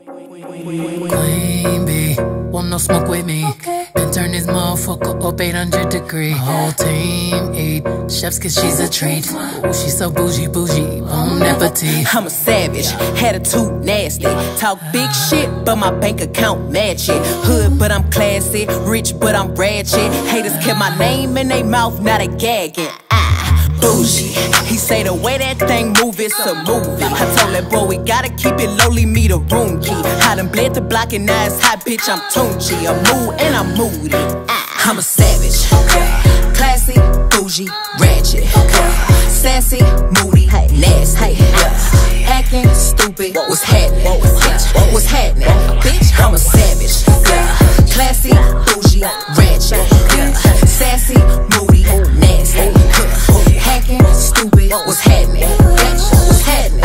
Queen bee, want no smoke with me. Been turn this motherfucker up 800 degrees. Whole team eat chefs cause she's a treat. Ooh, she's so bougie, bougie, bon appetit. I'm a savage, attitude nasty. Talk big shit, but my bank account match it. Hood, but I'm classy. Rich, but I'm ratchet. Haters kept my name in their mouth, now they gagging. Bougie. He say the way that thing move, it's a movie. I told that boy we gotta keep it lowly, me the room key. I done bled the block and now it's hot, bitch, I'm Tunchi. I'm mood and I'm moody. I'm a savage, classy, bougie, ratchet, sassy, moody, nasty, acting stupid. What's happening? What's happening? Bitch, I'm a savage, classy, bougie, ratchet, sassy, moody, nasty, hacking stupid. What's happening? What's happening?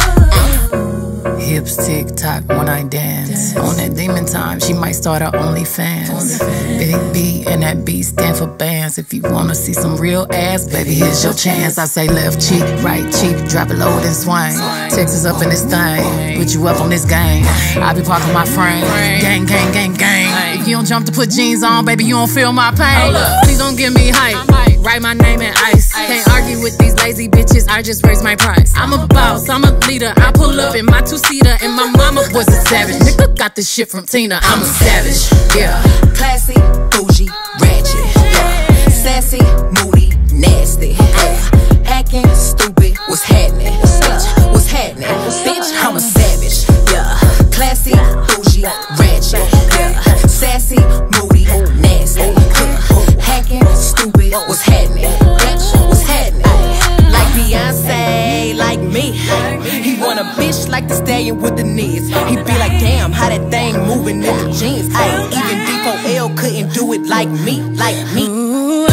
Hips tick tock when I dance. On that demon time, she might start her OnlyFans. Big B and that B stand for bands. If you wanna see some real ass, baby, here's your chance. I say left cheek, right cheek, drop it low and swing. Texas up in this thing, put you up on this game. I be parking my frame, gang, gang, gang, gang. If you don't jump to put jeans on, baby, you don't feel my pain. Please don't give me hype, write my name in ice. Can't argue with these lazy bitches, I just raise my price. I'm a boss, I'm a leader, I pull up in my two-seater, and my mama was a savage. Nigga got this shit from Tina, I'm a savage, yeah. Classy, bougie, ratchet, sassy, moody, nasty, acting stupid. What's happening? What's happening? Bitch, I'm a savage, yeah. Classy, bougie, ratchet, sassy, moody, nasty, hacking stupid. What's happening? What's happening? Like Beyonce, like me. He want a bitch like the stallion with the knees. He be like, damn, how that thing moving in the jeans. Ay, even D4L couldn't do it like me, like me. Ooh,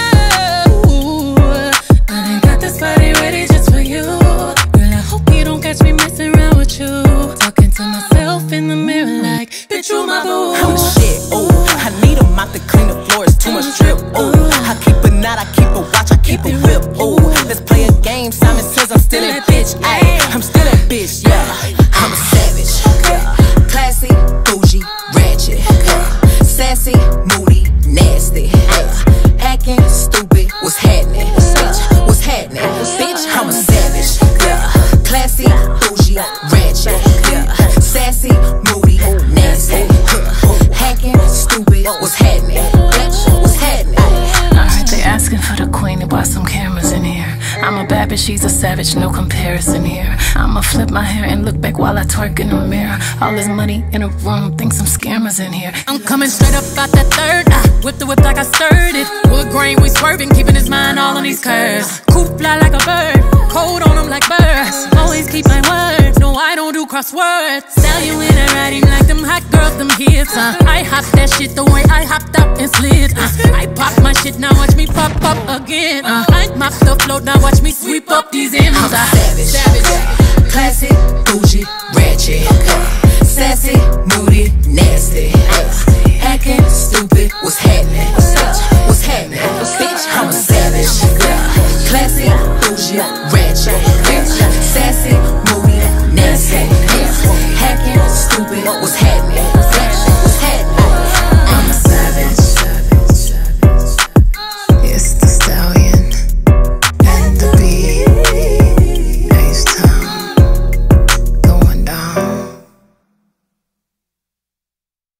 I done got this body ready just for you. Girl, I hope you don't catch me messing around with you. Talking to myself in the mirror like, bitch, you my boo. I'm the shit, ooh. I need a mop to clean the floor, it's too much drip, ooh. I keep a knot, I keep a watch, I keep a whip, ooh. Let's play a game, Simon says I'm still that bitch, ayy. I'm still that bitch, yeah. I'm a savage, classy, bougie, ratchet, sassy, moody, nasty, acting stupid. What's happening? What's happening? Bitch, I'm a savage, classy, bougie, ratchet, sassy, moody, nasty, hacking stupid. What's happening? What's happening? Alright, they asking for the queen, they bought some cameras in here. I'm a bad bitch, she's a savage, no comparison here. I'ma flip my hair and look back while I twerk in the mirror. All this money in a room, think some scammers in here. I'm coming straight up out that third. Whip the whip like I stirred it. Wood grain, we swerving, keeping his mind all on these curves. Coop fly like a bird, cold on him like birds. Always keep my word, no I don't do crosswords. Stallion when I ride him like them hot girls, them hits. I hop that shit the way I hopped out and slid. I pop my shit, now watch me pop up again. I mop the float, now watch me sweep up these M's. I'm savage, classy, bougie, ratchet, sassy, moody, nasty, acting stupid. What's happening?